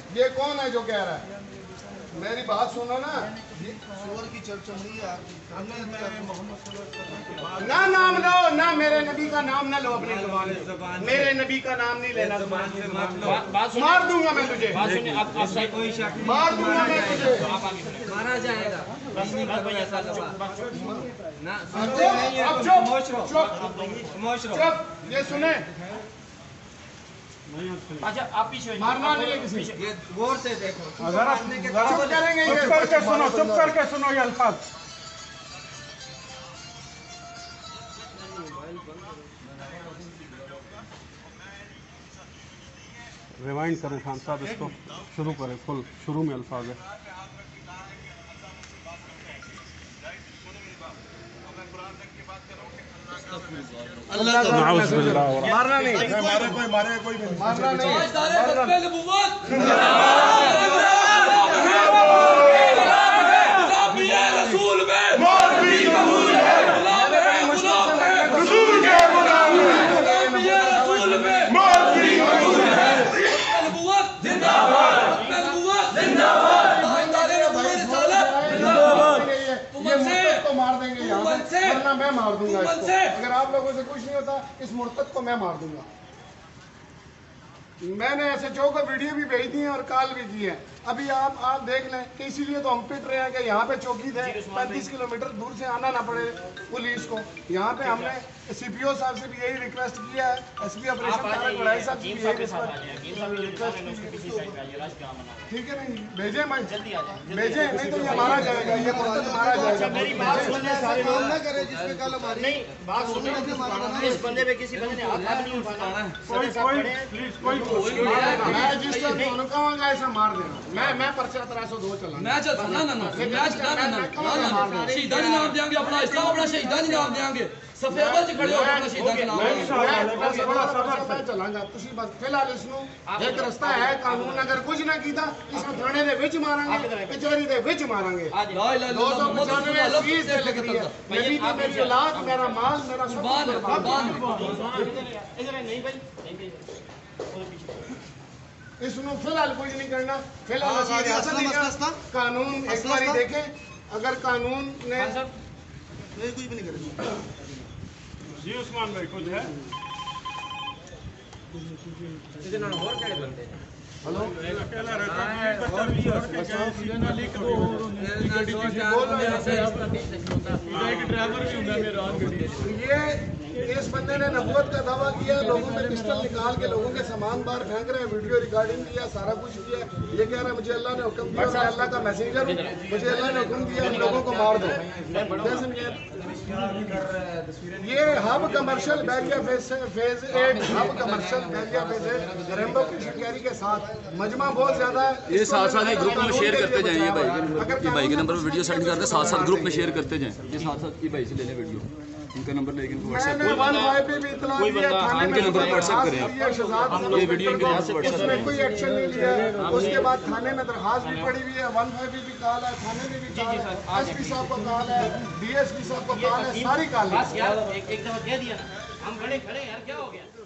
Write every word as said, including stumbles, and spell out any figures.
ये कौन है जो कह रहा है? मेरी बात सुनो ना, शोर की चमचमड़ी ना नाम लो ना, मेरे नबी का नाम ना लो अपनी जुबान में, मेरे नबी का नाम नहीं लेना जुबान से। मार दूंगा मैं तुझे, मार दूंगा मैं तुझे, मारा जाएगा। अब चुप चुप चुप, ये सुने, अच्छा आप पीछे मारना नहीं है किसी, ये गौर से देखो। अगर आप चुप करेंगे, चुप करके सुनो, चुप करके सुनो ये अल्फाज। रिवाइंड करें खान साहब, इसको शुरू करें, फुल शुरू में अल्फाज है। मारना नहीं, मारे कोई मारे कोई मारना नहीं, वरना मैं मार दूंगा इसको। अगर आप लोगों से कुछ नहीं होता, इस मुर्तद को मैं मार दूंगा। मैंने ऐसे चौ को वीडियो भी भेज दी है और कॉल भी की है। अभी आप आप देख लें कि इसीलिए तो हम पिट रहे हैं कि यहाँ पे चौकी थे, पैंतीस किलोमीटर दूर से आना ना पड़े पुलिस को। यहाँ पे हमने सीपीओ साहब से भी यही रिक्वेस्ट किया है, एसपी ऑपरेशन तारक बड़ाई साहब से भी यही रिक्वेस्ट की है। ठीक है, नहीं भेजे मैं भेजे, नहीं तो ये मारा जाएगा, ये मुर्तद मारा जाएगा। मेरी बात सुनने सारे लोग ना करे जिसपे कल हमारी नहीं बात सुनने, इस बंदे पे किसी बंदे ने हाथ नहीं उठाना। कोई कोई प्लीज कोई मैं जिस तरह दोनों कहूँगा ऐसा मार देना। मैं मैं पर्चा तेरह सौ दो चला मैं चल ना ना ना मैं ना ना ना शहीदां दा नाम देंगे, अपना इस्लाम अपना शहीदां दा नाम देंगे। सफे अव्वल च खड़े हो अपना शहीदां दा नाम मैं चलांगा। तुसी बस फिलहाल इसनु एक रास्ता है, कानून अगर कुछ ना कीता इस थाने दे विच मारांगे, कचहरी दे विच मारांगे। ला इलाहा दो सौ इल्लल्लाह पचानवे फीस से लिख रही है, मेरी तो मेरी औलाद, मेरा माल, मेरा सब कुर्बान है, कुर्बान इधर नहीं भाई, नहीं इसनु फिलहाल कुछ नहीं करना। फिलहाल कानून एक बार देखें, अगर कानून ने कुछ भी नहीं करेगा। जी उस्मान भाई कुछ है? हेलो ये इस बंदे ने नबूवत का दावा किया, लोगों में पिस्टल निकाल के लोगों के सामान बाहर फेंक रहे हैं, वीडियो रिकॉर्डिंग किया, सारा कुछ किया। ये कह रहा है मुझे अल्लाह ने हुक्म दिया, मैं अल्लाह का मैसेंजर हूँ, मुझे अल्लाह ने हुक्म दिया इन लोगों को मार दो। ये hub commercial Bairiya phase phase eight hub commercial Bairiya phase eight Rambo की शिकारी के साथ मजमा बहुत ज्यादा है। ये साथ साथ ग्रुप में शेयर करते जाएं, ये भाई के ये भाई के नंबर पर वीडियो सेंड करते साथ साथ ग्रुप में शेयर करते जाएं। ये साथ साथ ये भाई से ले लें वीडियो, इनका नंबर लेके इनको व्हाट्सएप मैंने वन फाइव पे भी इतना दिया, थाने में इनके नंबर पर व्हाट्सएप करें आप, ये वीडियो इनके नंबर पर व्हाट्सएप इसमें करें। कोई एक्शन नहीं लिया। उसके बाद थाने में दरखास्त भी पड़ी हुई है, वन फाइव पे भी कॉल है, थाने में भी कॉल है, एसपी साहब को कॉल है, डीएसपी साहब को कॉल है, सारी कॉल है। यार एक एक दफा कह दिया ना, हम खड़े खड़े यार क्या हो गया।